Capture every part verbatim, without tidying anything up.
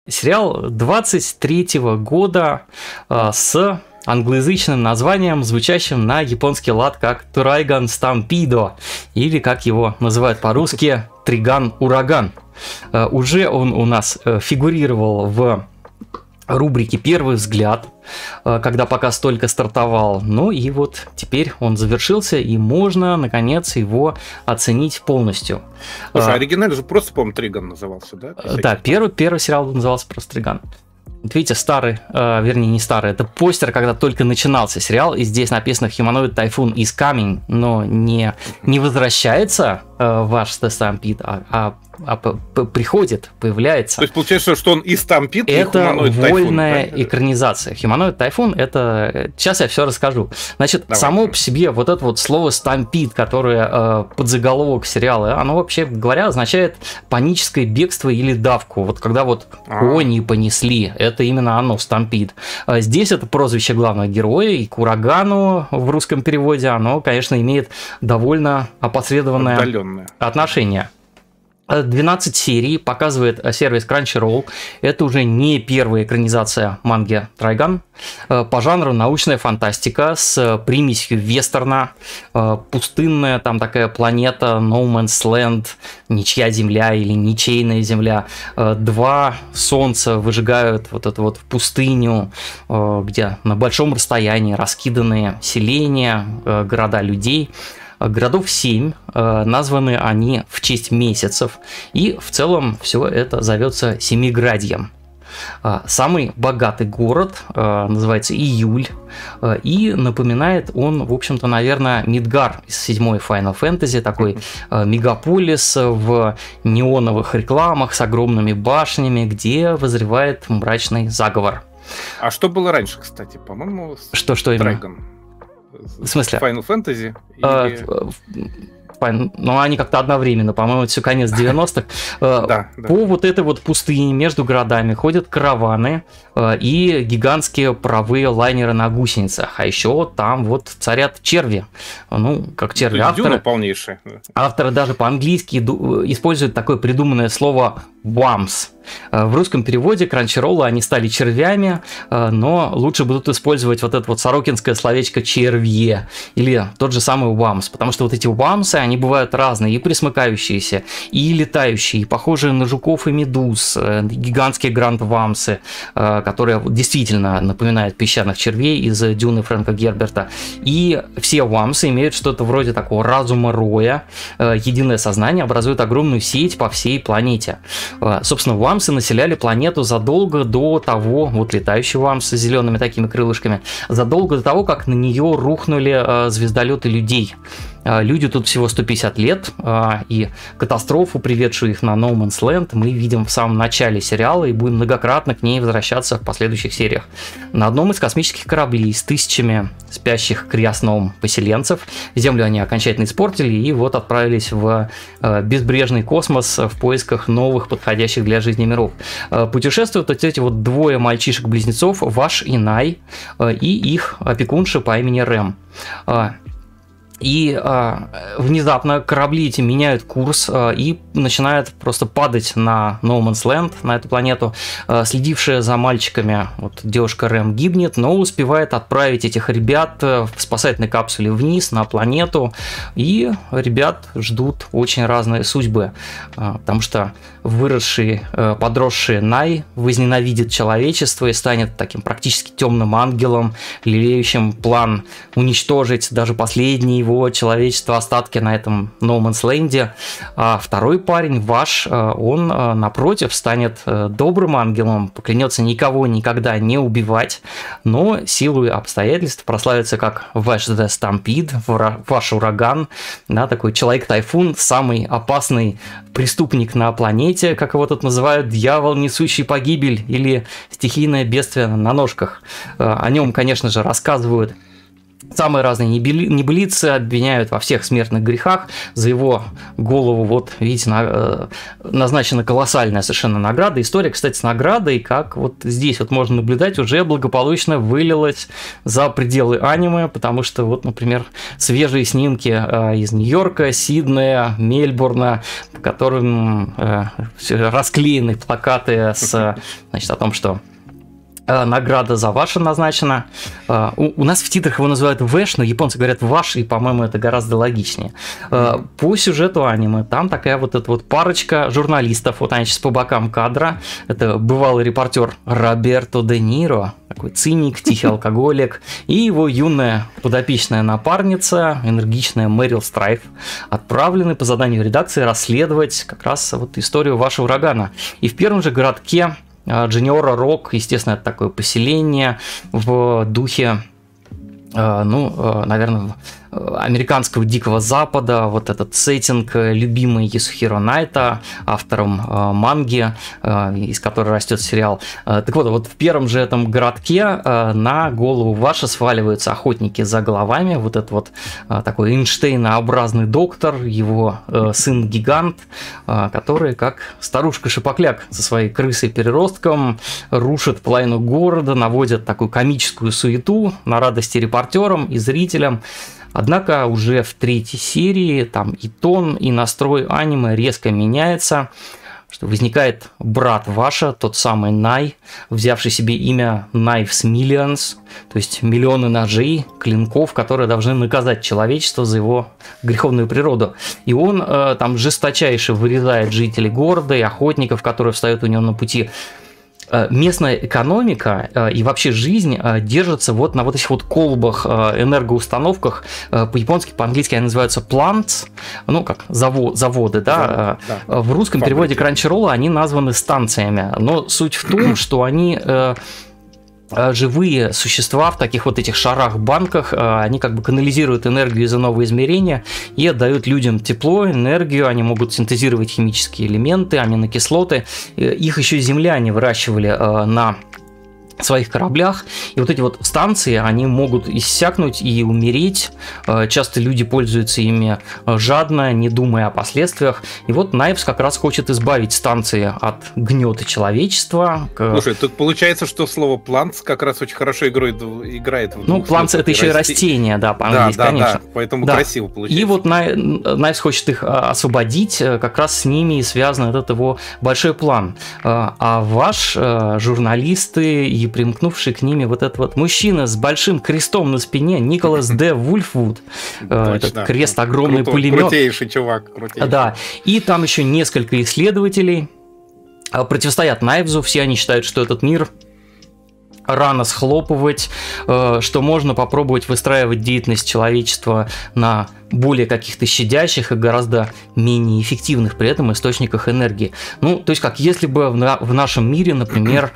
Сериал двадцать третьего года э, с англоязычным названием, звучащим на японский лад как Trigun Stampede, или как его называют по-русски Триган Ураган. Э, уже он у нас э, фигурировал в рубрике «Первый взгляд», когда показ только стартовал. Ну и вот теперь он завершился, и можно, наконец, его оценить полностью. Слушай, а оригинально же просто, по-моему, Триган назывался, да? Да, первый, первый сериал назывался просто Триган. Вот видите, старый, э, вернее, не старый, это постер, когда только начинался сериал, и здесь написано «Humanoid Typhoon is coming», но не, не возвращается э, ваш Stampede, а, а А приходит, появляется. То есть получается, что он и Stampede, это и Humanoid Typhoon. вольная да? экранизация. Humanoid Typhoon — это... Сейчас я все расскажу. Значит, Давай. само по себе вот это вот слово Stampede, которое э, подзаголовок сериала, оно, вообще говоря, означает паническое бегство или давку. Вот когда вот кони понесли, это именно оно, Stampede. А здесь это прозвище главного героя, и к урагану в русском переводе оно, конечно, имеет довольно опосредованное Отдаленное. отношение. двенадцать серий показывает сервис Crunchyroll. Это уже не первая экранизация манги Трайган. По жанру научная фантастика с примесью вестерна. Пустынная там такая планета, No Man's Land, ничья земля или ничейная земля. Два солнца выжигают вот эту вот пустыню, где на большом расстоянии раскиданные селения, города людей. Городов семь, названы они в честь месяцев, и в целом все это зовется Семиградьем. Самый богатый город называется Июль, и напоминает он, в общем-то, наверное, Мидгар из седьмой Final Fantasy, такой мегаполис в неоновых рекламах с огромными башнями, где вызревает мрачный заговор. А что было раньше, кстати, по-моему, что, что именно? Dragon. В смысле? Final Fantasy? А, или... Ну, они как-то одновременно, по-моему, это все конец девяностых. Да, да. По вот этой вот пустыне между городами ходят караваны и гигантские паровые лайнеры на гусеницах. А еще там вот царят черви. Ну, как черви. Авторы, полнейшие. авторы даже по-английски используют такое придуманное слово «worms». В русском переводе Crunchyroll они стали червями, но лучше будут использовать вот это вот сорокинское словечко «червье» или тот же самый «worms», потому что вот эти «worms», они бывают разные, и пресмыкающиеся, и летающие, и похожие на жуков и медуз, гигантские гранд-вамсы, которые действительно напоминают песчаных червей из «Дюны» Фрэнка Герберта. И все «worms» имеют что-то вроде такого разума роя, единое сознание, образуют огромную сеть по всей планете. Собственно, «worms» населяли планету задолго до того, вот летающий «worms» с зелеными такими крылышками, задолго до того, как на нее рухнули э, звездолеты людей. Э, люди тут всего сто пятьдесят лет, э, и катастрофу, приведшую их на No Man's Land, мы видим в самом начале сериала и будем многократно к ней возвращаться в последующих сериях. На одном из космических кораблей с тысячами спящих криясном поселенцев Землю они окончательно испортили и вот отправились в э, безбрежный космос в поисках новых подходящих для жизни миров. Путешествуют вот эти вот двое мальчишек-близнецов, Ваш и Най, и их опекунша по имени Рэм. И а, внезапно корабли эти меняют курс а, и начинают просто падать на No Man's Land, на эту планету. А, следившая за мальчиками вот, девушка Рэм гибнет, но успевает отправить этих ребят в спасательной капсуле вниз на планету. И ребят ждут очень разные судьбы, а, потому что выросший, а, подросший Най возненавидит человечество и станет таким практически темным ангелом, лелеющим план уничтожить даже последний его человечество, остатки на этом No Man's Land. А второй парень, Ваш, он, напротив, станет добрым ангелом, поклянется никого никогда не убивать, но силой обстоятельств прославится как Ваш the Stampede, Ваш ураган, да, такой человек-тайфун, самый опасный преступник на планете, как его тут называют, дьявол, несущий погибель, или стихийное бедствие на ножках. О нем, конечно же, рассказывают самые разные небылицы, обвиняют во всех смертных грехах. За его голову, вот, видите, на, назначена колоссальная совершенно награда. История, кстати, с наградой, как вот здесь вот можно наблюдать, уже благополучно вылилась за пределы аниме, потому что вот, например, свежие снимки из Нью-Йорка, Сиднея, Мельбурна, по которым расклеены плакаты с, значит, о том, что награда за ваше назначена. У, у нас в титрах его называют Вэш, но японцы говорят Ваш, и, по-моему, это гораздо логичнее. Mm-hmm. По сюжету аниме там такая вот эта вот парочка журналистов, вот они сейчас по бокам кадра. Это бывалый репортер Роберто Де Ниро, такой циник, тихий алкоголик, и его юная подопечная напарница, энергичная Мэрил Страйф, отправлены по заданию редакции расследовать как раз вот историю вашего урагана. И в первом же городке Джуниора Рок, естественно, это такое поселение в духе, ну, наверное, американского Дикого Запада, вот этот сеттинг, любимый Ясухиро Найта, автором э, манги, э, из которой растет сериал. Э, так вот, вот в первом же этом городке э, на голову ваша сваливаются охотники за головами, вот этот вот э, такой Эйнштейнообразный доктор, его э, сын-гигант, э, который, как старушка-шипокляк со своей крысой-переростком, рушит половину города, наводит такую комическую суету на радости репортерам и зрителям. Однако уже в третьей серии там и тон, и настрой аниме резко меняется, что возникает брат Ваша, тот самый Най, взявший себе имя Knives Millions, то есть миллионы ножей, клинков, которые должны наказать человечество за его греховную природу. И он э, там жесточайше вырезает жителей города и охотников, которые встают у него на пути. Местная экономика и вообще жизнь держится вот на вот этих вот колбах, энергоустановках. По-японски, по-английски они называются plants, ну как завод, заводы, да. да, да. В русском Фабрики. переводе Crunchyroll они названы станциями, но суть в том, что они... живые существа в таких вот этих шарах-банках, они как бы канализируют энергию из иного измерения и отдают людям тепло, энергию, они могут синтезировать химические элементы, аминокислоты. Их еще земляне выращивали на своих кораблях, и вот эти вот станции, они могут иссякнуть и умереть. Часто люди пользуются ими жадно, не думая о последствиях. И вот Найвс как раз хочет избавить станции от гнета человечества. Слушай, тут получается, что слово plants как раз очень хорошо играет, играет в Ну, plants это еще и растения, да, по-английски, да, да, конечно. Да, поэтому да. красиво получается. И вот Найвс хочет их освободить, как раз с ними и связан этот его большой план. А ваш журналисты и примкнувший к ними вот этот вот мужчина с большим крестом на спине, Николас Д. Вульфвуд, этот крест, огромный Крутой, пулемет. Крутейший чувак. Крутейший. Да, и там еще несколько исследователей противостоят Найвзу, все они считают, что этот мир рано схлопывать, что можно попробовать выстраивать деятельность человечества на более каких-то щадящих и гораздо менее эффективных при этом источниках энергии. Ну, то есть как если бы в, на- в нашем мире, например,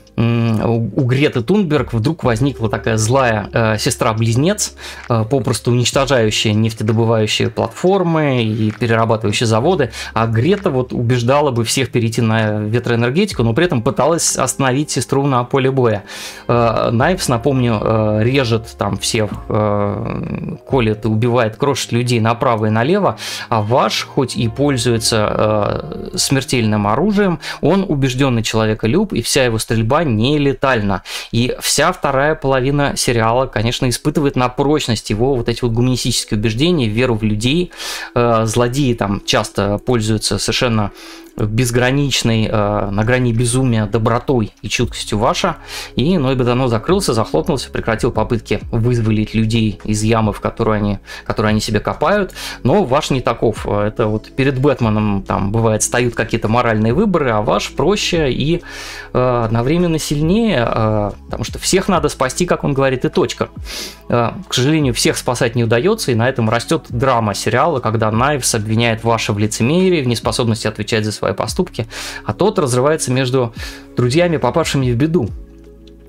у Греты Тунберг вдруг возникла такая злая э, сестра-близнец, э, попросту уничтожающая нефтедобывающие платформы и перерабатывающие заводы, а Грета вот убеждала бы всех перейти на ветроэнергетику, но при этом пыталась остановить сестру на поле боя. Э, Найвс, напомню, э, режет там всех, э, колет и убивает, крошит людей направо и налево, а Ваш, хоть и пользуется э, смертельным оружием, он убежденный человеколюб, и вся его стрельба не летальна. И вся вторая половина сериала, конечно, испытывает на прочность его вот эти вот гуманистические убеждения, веру в людей. Злодеи там часто пользуются совершенно безграничной, э, на грани безумия добротой и чуткостью Ваша, и Нойбедано закрылся, захлопнулся, прекратил попытки вызволить людей из ямы, в которую они, которую они себе копают, но Ваш не таков. Это вот перед Бэтменом там бывает встают какие-то моральные выборы, а Ваш проще и э, одновременно сильнее, э, потому что всех надо спасти, как он говорит, и точка. Э, к сожалению, всех спасать не удается, и на этом растет драма сериала, когда Найвс обвиняет Ваша в лицемерии, в неспособности отвечать за свои поступки, а тот разрывается между друзьями, попавшими в беду.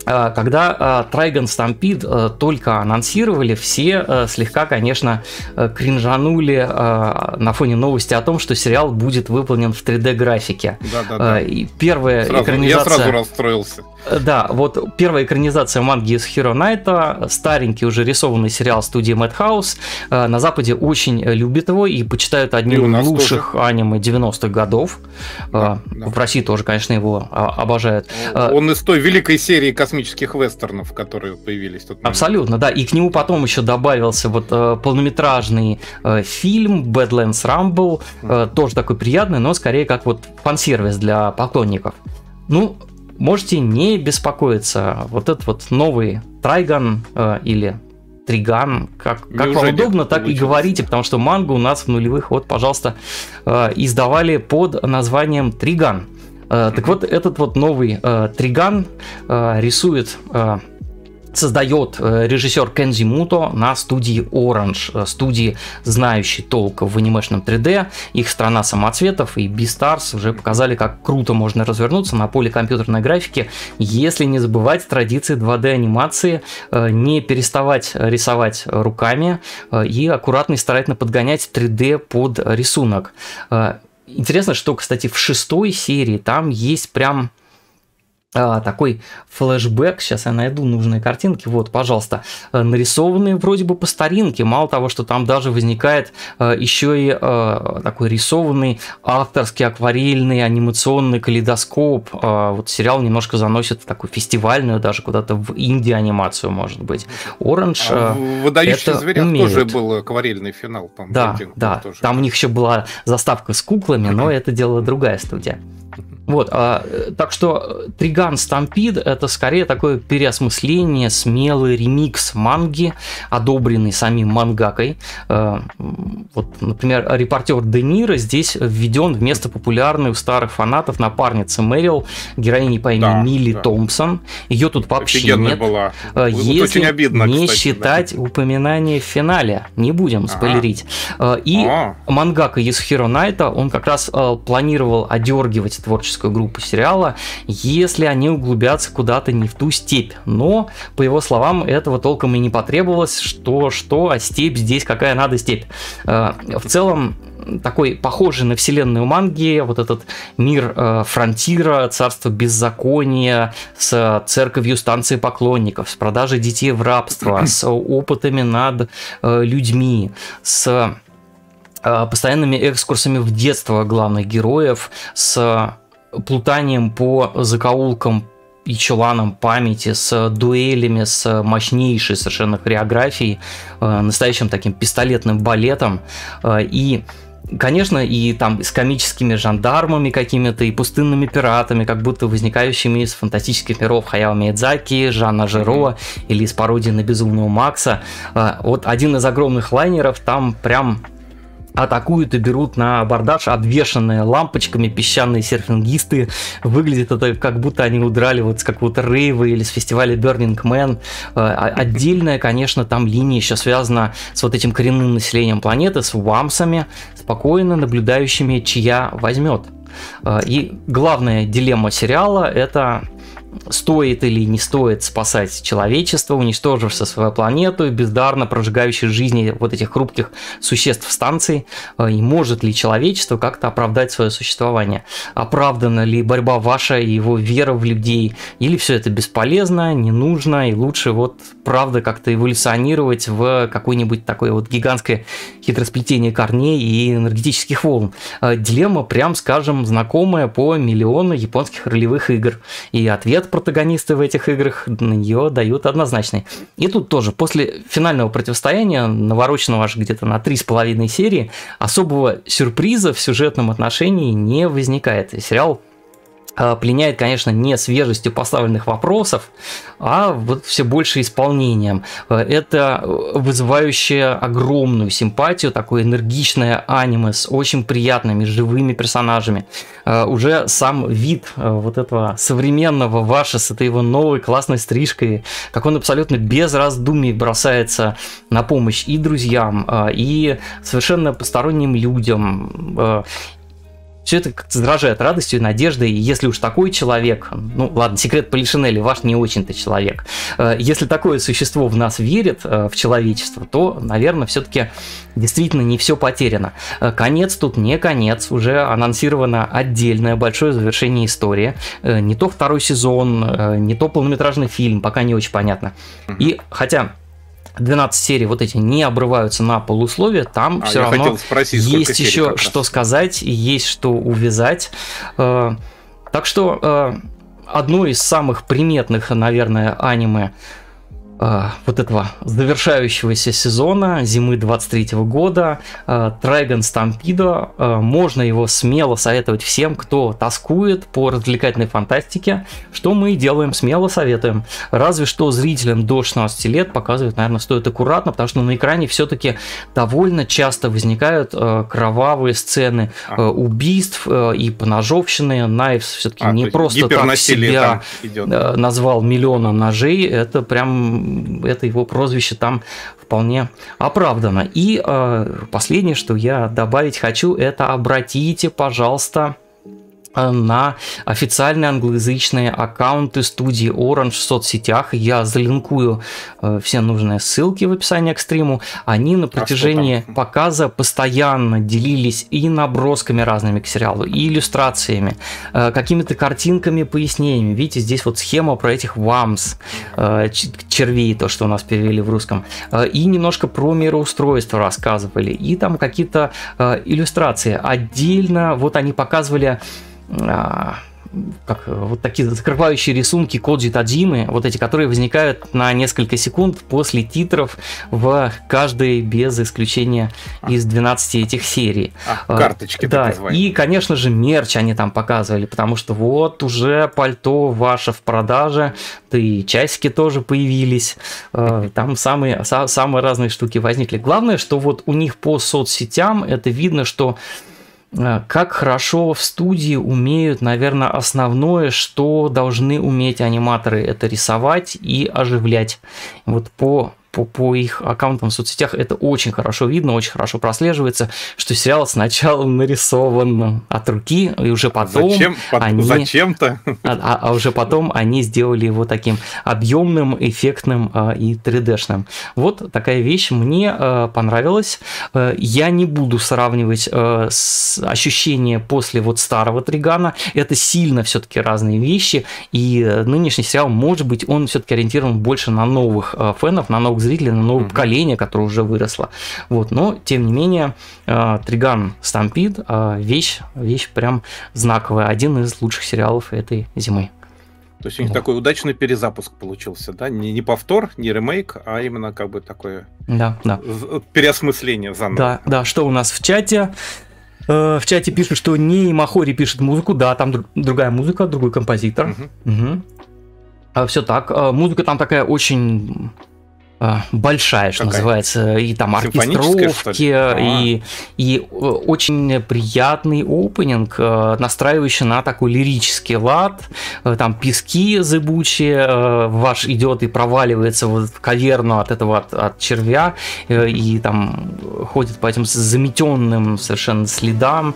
Когда Trigun Stampede только анонсировали, все слегка, конечно, кринжанули на фоне новости о том, что сериал будет выполнен в три дэ-графике. Да-да-да. И первая сразу, экранизация... Я сразу расстроился. Да, вот первая экранизация манги из Hero Knight, старенький уже рисованный сериал студии Madhouse. На Западе очень любят его и почитают одним из лучших тоже. Аниме девяностых годов. Да, в да. России тоже, конечно, его обожают. Он из той великой серии космических вестернов, которые появились в тот момент. Абсолютно, да. И к нему потом еще добавился вот полнометражный фильм Badlands Rumble. Mm. Тоже такой приятный, но скорее как вот фан-сервис для поклонников. Ну, можете не беспокоиться. Вот этот вот новый Trigun э, или Триган, как, как вам удобно, так получилось. И говорите, потому что мангу у нас в нулевых, вот, пожалуйста, э, издавали под названием Триган. Э, так вот, этот вот новый э, Триган э, рисует... Э, создает режиссер Кензи Муто на студии Orange, студии, знающей толк в анимешном три дэ. Их страна самоцветов и Beastars уже показали, как круто можно развернуться на поле компьютерной графики, если не забывать традиции два дэ-анимации, не переставать рисовать руками и аккуратно и старательно подгонять три дэ под рисунок. Интересно, что, кстати, в шестой серии там есть прям... такой флешбэк, сейчас я найду нужные картинки, вот, пожалуйста, нарисованные вроде бы по старинке, мало того, что там даже возникает еще и такой рисованный авторский акварельный анимационный калейдоскоп, вот сериал немножко заносит в такую фестивальную, даже куда-то в инди-анимацию, может быть. Orange а «Выдающийся зверях» тоже был акварельный финал. Там, да, да, тоже. Там у них еще была заставка с куклами, но это делала другая студия. Вот, а, так что Trigun Stampede — это скорее такое переосмысление, смелый ремикс манги, одобренный самим мангакой. А, вот, например, репортер Де Ниро здесь введен вместо популярной у старых фанатов напарницы Мэрил, героини по имени да, Милли да. Томпсон. Ее тут вообще Офигенная нет. Была. Если очень обидно, не кстати, считать да. упоминание в финале. Не будем ага. спойлерить. И а. мангака из Hero Knight, он как раз планировал одергивать творчество группу сериала, если они углубятся куда-то не в ту степь. Но, по его словам, этого толком и не потребовалось. Что, что, а степь здесь какая надо степь. В целом, такой похожий на вселенную манги, вот этот мир э, фронтира, царство беззакония, с церковью станции поклонников, с продажей детей в рабство, с опытами над э, людьми, с э, постоянными экскурсами в детство главных героев, с плутанием по закоулкам и чуланам памяти, с дуэлями, с мощнейшей совершенно хореографией, э, настоящим таким пистолетным балетом. Э, и, конечно, и там с комическими жандармами какими-то, и пустынными пиратами, как будто возникающими из фантастических миров Хаяо Миядзаки, Жана Жиро mm-hmm. или из пародии на Безумного Макса. Э, вот один из огромных лайнеров там прям... атакуют и берут на абордаж обвешанные лампочками песчаные серфингисты. Выглядит это, как будто они удрали вот с какого-то рейва или с фестиваля Burning Man. Отдельная, конечно, там линия еще связана с вот этим коренным населением планеты, с вамсами, спокойно наблюдающими, чья возьмет. И главная дилемма сериала — это... стоит или не стоит спасать человечество, уничтожив со свою планету, бездарно прожигающей жизни вот этих хрупких существ станций, и может ли человечество как-то оправдать свое существование? Оправдана ли борьба ваша и его вера в людей? Или все это бесполезно, не нужно, и лучше вот правда как-то эволюционировать в какое-нибудь такое вот гигантское хитросплетение корней и энергетических волн? Дилемма, прям скажем, знакомая по миллиону японских ролевых игр. И ответ протагонисты в этих играх на нее дают однозначный. И тут тоже, после финального противостояния, навороченного аж где-то на три с половиной серии, особого сюрприза в сюжетном отношении не возникает. И сериал пленяет, конечно, не свежестью поставленных вопросов, а вот все больше исполнением. Это вызывающее огромную симпатию, такое энергичное аниме с очень приятными живыми персонажами. Уже сам вид вот этого современного Ваша с этой его новой классной стрижкой, как он абсолютно без раздумий бросается на помощь и друзьям, и совершенно посторонним людям. все это заражает радостью и надеждой, и если уж такой человек, ну ладно, секрет Полишинеля, ваш не очень-то человек, если такое существо в нас верит, в человечество, то, наверное, все-таки действительно не все потеряно. Конец тут не конец, уже анонсировано отдельное большое завершение истории, не то второй сезон, не то полнометражный фильм, пока не очень понятно. И хотя двенадцать серий вот эти не обрываются на полусловие, там а, все равно спросить, есть еще что сказать, есть что увязать. Так что одно из самых приметных, наверное, аниме вот этого завершающегося сезона зимы двадцать третьего года, Trigun Stampede, можно его смело советовать всем, кто тоскует по развлекательной фантастике, что мы и делаем, смело советуем. Разве что зрителям до шестнадцати лет показывать, наверное, стоит аккуратно, потому что на экране все-таки довольно часто возникают кровавые сцены а. убийств и поножовщины. Найвс все-таки а, не просто так себя назвал миллионом ножей, это прям это его прозвище там вполне оправдано. И э, последнее, что я добавить хочу, это обратите, пожалуйста, на официальные англоязычные аккаунты студии Orange в соцсетях. Я залинкую э, все нужные ссылки в описании к стриму. Они на протяжении а показа постоянно делились и набросками разными к сериалу, и иллюстрациями, э, какими-то картинками, пояснениями. Видите, здесь вот схема про этих вамс, э, червей, то, что у нас перевели в русском. Э, и немножко про мироустройство рассказывали. И там какие-то э, иллюстрации. Отдельно вот они показывали как, вот такие закрывающие рисунки Коджи Таджимы, вот эти, которые возникают на несколько секунд после титров в каждой, без исключения, из двенадцати этих серий. А, карточки. Да, и, конечно же, мерч они там показывали, потому что вот уже пальто ваше в продаже, да и часики тоже появились, там самые, самые разные штуки возникли. Главное, что вот у них по соцсетям это видно, что как хорошо в студии умеют, наверное, основное, что должны уметь аниматоры, это рисовать и оживлять. Вот по, по, по их аккаунтам в соцсетях это очень хорошо видно, очень хорошо прослеживается, что сериал сначала нарисован от руки, и уже потом Зачем? они... Зачем-то? А, а уже потом они сделали его таким объемным, эффектным а, и три дэ-шным. Вот такая вещь мне а, понравилась. А, я не буду сравнивать а, с ощущения после вот старого Тригана. Это сильно все-таки разные вещи. И нынешний сериал, может быть, он все-таки ориентирован больше на новых а, фенов, на новых зрителей, на новое mm-hmm. поколение, которое уже выросло. Вот. Но, тем не менее, а, Trigun Stampede а, вещь, вещь прям знаковая. Один из лучших сериалов этой зимы. То есть у них да. такой удачный перезапуск получился, да? Не, не повтор, не ремейк, а именно как бы такое да, да. переосмысление заново. Да, да, что у нас в чате? Э, в чате пишут, что не Махори пишет музыку, да, там друг, другая музыка, другой композитор. Угу. Угу. А, все так. А, музыка там такая очень... большая, что Какая? называется, и там оркестровки, и, и очень приятный опенинг, настраивающий на такой лирический лад, там пески зыбучие, ваш идет и проваливается вот в каверну от этого, от, от червя, и там ходит по этим заметенным совершенно следам,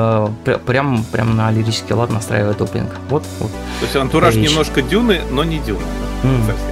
прям, прям на лирический лад настраивает опенинг. Вот, вот. То есть антураж немножко Дюны, но не Дюна. Mm.